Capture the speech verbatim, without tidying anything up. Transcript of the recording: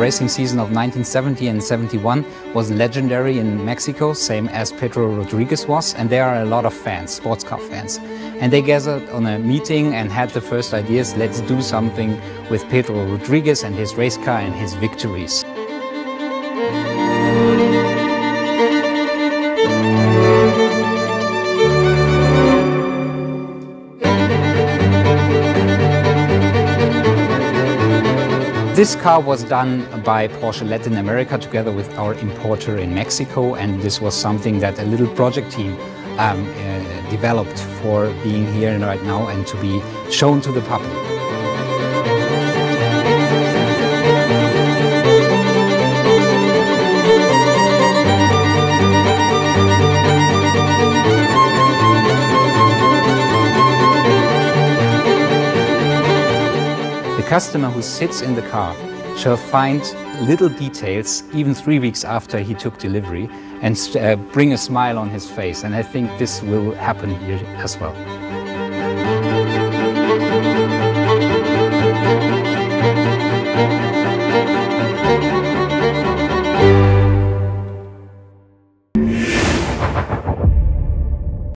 racing season of nineteen seventy and seventy-one was legendary in Mexico, same as Pedro Rodríguez was, and there are a lot of fans, sports car fans. And they gathered on a meeting and had the first ideas, let's do something with Pedro Rodríguez and his race car and his victories. This car was done by Porsche Latin America together with our importer in Mexico, and this was something that a little project team um, uh, developed for being here right now and to be shown to the public. The customer who sits in the car shall find little details even three weeks after he took delivery and uh, bring a smile on his face, and I think this will happen here as well.